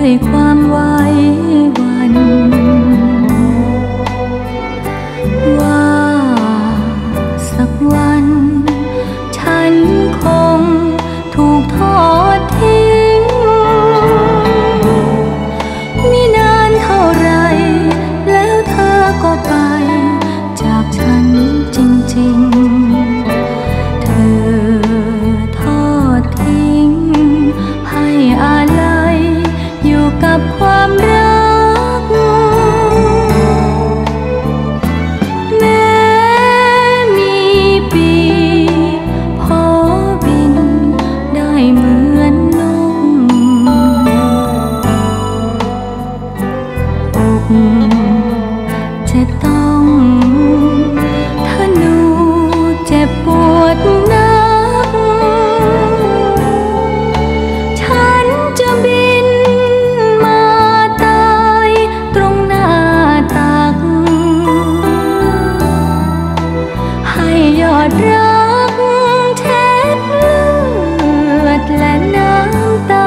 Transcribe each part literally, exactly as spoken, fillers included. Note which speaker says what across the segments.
Speaker 1: ด้วยความไว้วันว่าสักวันฉันคงถูกทอดทิ้งมินานเท่าไรแล้วเธอก็ไปจากฉันจริงๆเธอทอดทิ้งให้อาลัยอยู่กับความรักแม้มีปีกพอบินได้เหมือนนกอกจะต้องทนุเจ็บปวดนักฉันจะบินมาตายตรงหน้าตักให้ยอดรักเช็ดเลือดและน้ำตา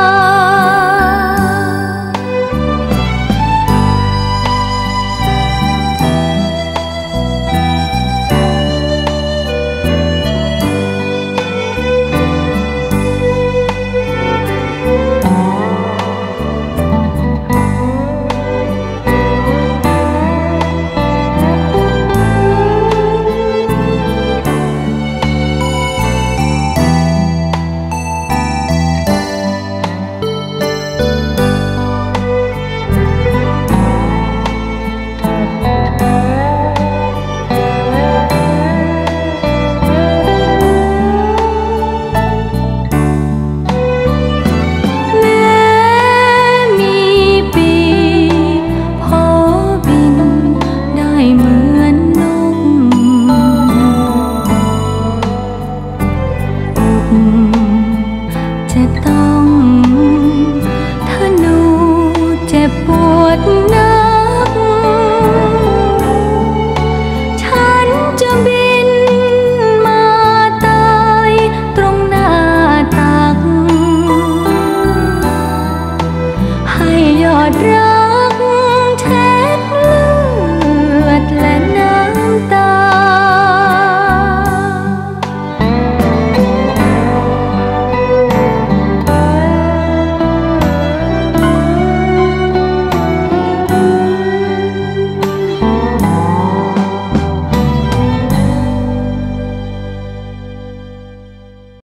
Speaker 1: จะต้องทนุเจ็บปวดนักฉันจะบินมาตายตรงหน้าตักให้ยอดรัก